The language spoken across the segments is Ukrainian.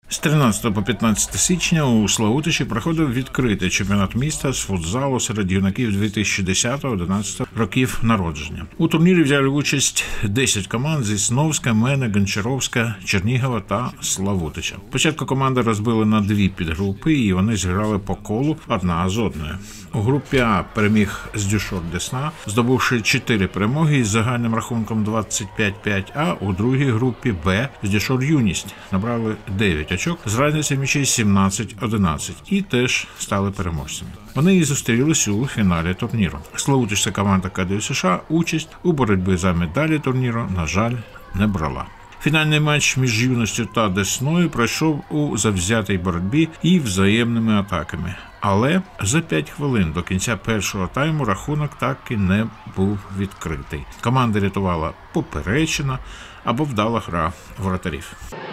З 13 по 15 січня у Славутичі проходив відкритий чемпіонат міста з футзалу серед юнаків 2010-2011 років народження. У турнірі взяли участь 10 команд зі Сновська, Мене, Гончаровська, Чернігова та Славутича. Спочатку команди розбили на дві підгрупи, і вони зіграли по колу одна з одною. У групі А переміг Здюшор Десна, здобувши 4 перемоги із загальним рахунком 25-5, а у другій групі Б Здюшор Юність набрали 9 очок з разницею м'ячей 17-11 і теж стали переможцями. Вони і зустрілись у фіналі турніру. Славутичська команда КДЮ США участь у боротьбі за медалі турніру, на жаль, не брала. Фінальний матч між Юністю та Десною пройшов у завзятій боротьбі і взаємними атаками. Але за 5 хвилин до кінця першого тайму рахунок так і не був відкритий. Команда рятувала поперечина або вдала гра воротарів.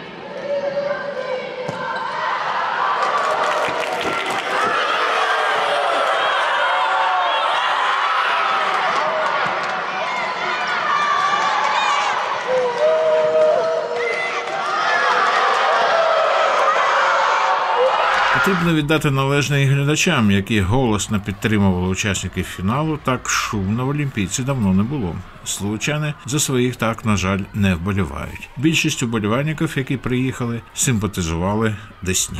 Потрібно віддати належне і глядачам, які голосно підтримували учасників фіналу. Так шумно в Олімпійці давно не було. Случани за своїх так, на жаль, не вболівають. Більшість вболівальників, які приїхали, симпатизували Десні.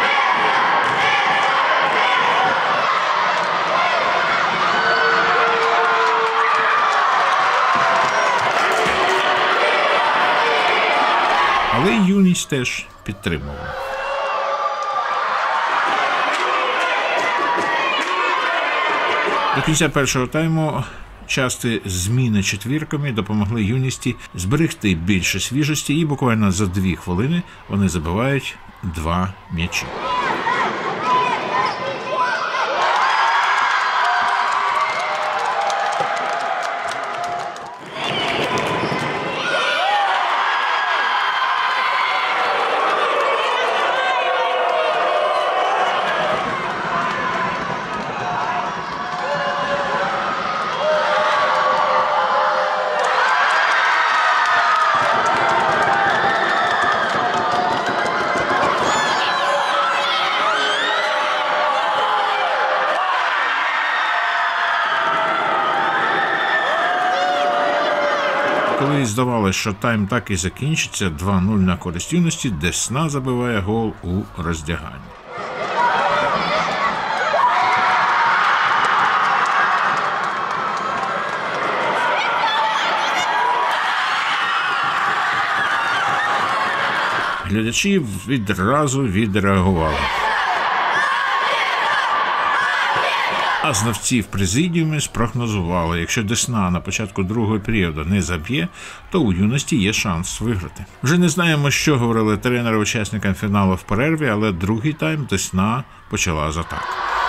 Але й Юність теж підтримувала. До кінця першого тайму часті зміни четвірками допомогли Юністі зберегти більше свіжості, і буквально за 2 хвилини вони забивають 2 м'ячі. Коли здавалося, що тайм так і закінчиться, 2-0 на користь Юності, Десна забиває гол у роздяганні. Глядачі відразу відреагували. А знавці в президіумі спрогнозували, якщо Десна на початку другого періоду не заб'є, то у Юності є шанс виграти. Вже не знаємо, що говорили тренери учасникам фіналу в перерві, але другий тайм Десна почала з атаки.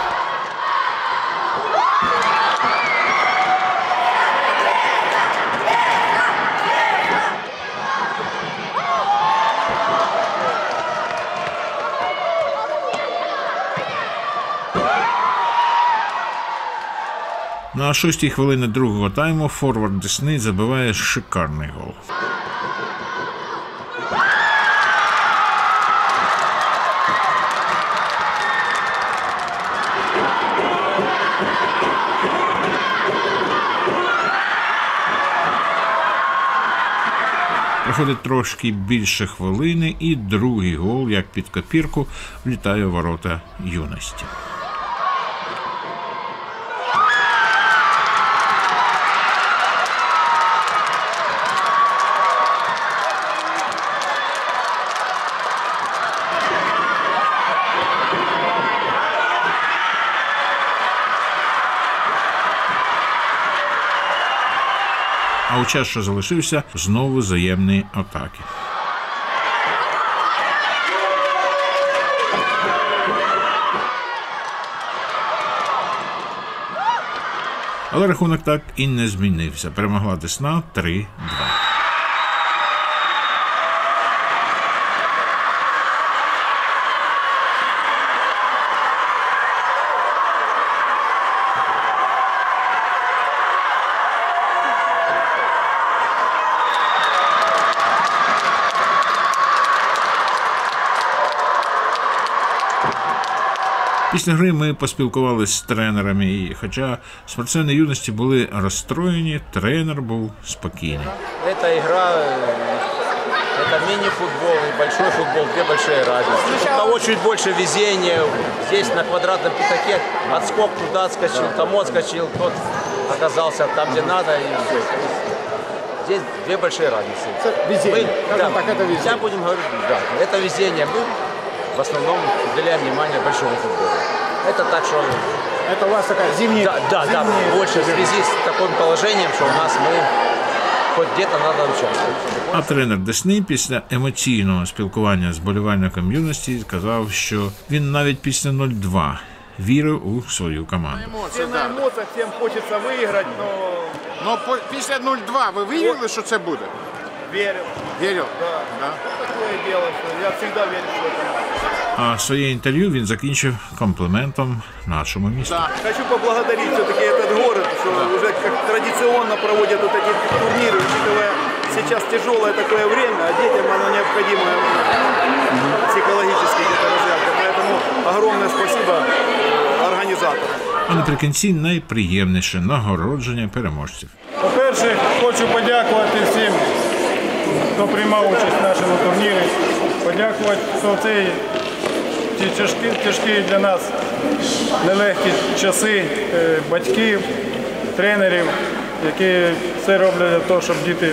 На 6-й хвилині другого тайму форвард Десни забиває шикарний гол. Проходить трошки більше хвилини, і другий гол, як під копірку, влітає у ворота Юності. А у час, що залишився, знову взаємні атаки. Але рахунок так і не змінився. Перемогла Десна 3-2. Після гри ми поспілкувалися з тренерами, і хоча спортсмени юності були розстроєні, тренер був спокійний. Ця гра – это мини-футбол и большой футбол, две большие разницы. У кого чуть больше везения, здесь на квадратном пятаке отскок туда отскочил, там отскочил, тот оказался там, где надо. И все. Здесь две большие разницы. Везение. Это везение. Я будем говорить, да, это везение. Мы в основном уделяем внимание большому футболу. Это так, что... Это у вас такая зимняя... Да, больше в связи с таким положением, что у нас мы... Хоч где-то треба участвувати. А тренер Десни після емоційного спілкування з болівальником юності сказав, що він навіть після 0-2 вірив у свою команду. Всім на емоціях, всім хочеться виграти, Но після 0-2 ви вірили, що це буде? вірив. Вірив? Да. Такое дело, що я завжди вірю в свою команду. А своє інтерв'ю він закінчив компліментом нашому місту. Хочу поблагодарить все-таки этот город, что уже как традиционно проводят вот эти турниры, учитывая сейчас тяжелое такое время, а детям оно необходимо психологически где-то разрядка. Поэтому огромное спасибо организаторам. А наприкінці найприємніше нагородження переможців. По-перше, хочу подякувати всім, хто приймав участь в нашому турнірі. Подякувати, хто в ці тяжкі для нас нелегкі часи, батьків, тренерів, які все роблять для того, щоб діти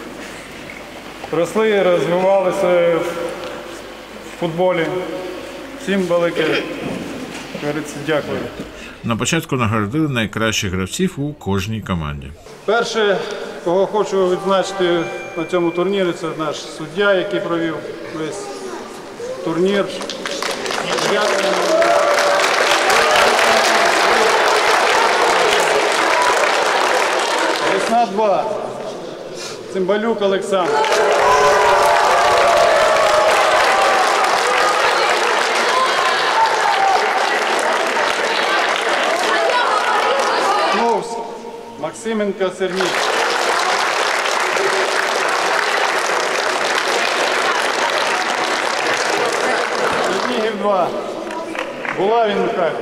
росли, розвивалися в футболі. Всім велике, дякую. На початку нагородили найкращих гравців у кожній команді. Перше, кого хочу відзначити на цьому турнірі, це наш суддя, який провів весь турнір. Дякую. Весна 2. Цимбалюк Олександр. Максименко Сергій. Чернігів 2. Булавін Михайло.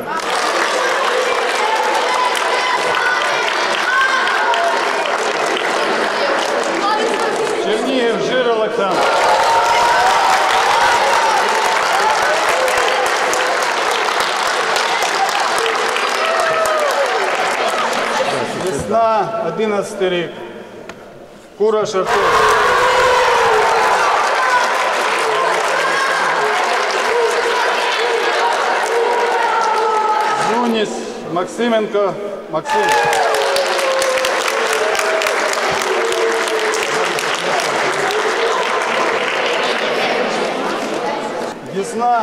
Чернігів Жир Олександр. Весна, 11 рік. Кураш Артур. Юніс Максименко Максим. Весна.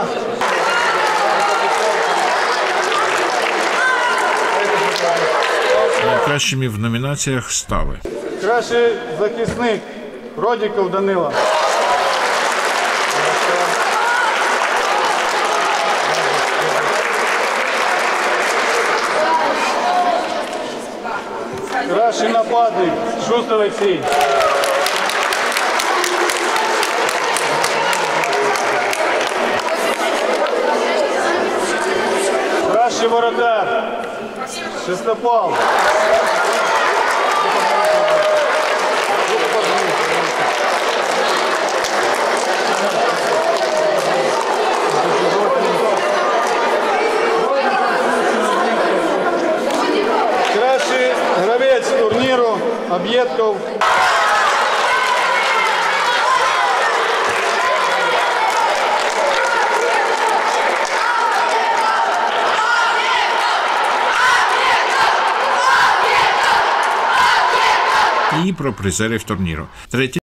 Найкращими в номінаціях стали Кращий захисник Родіков Данила. Кращий нападник Шуст Олексій. Кращий воротар Шестопал. Кращий гравець турніру Об'єдков. і про призерів турніру.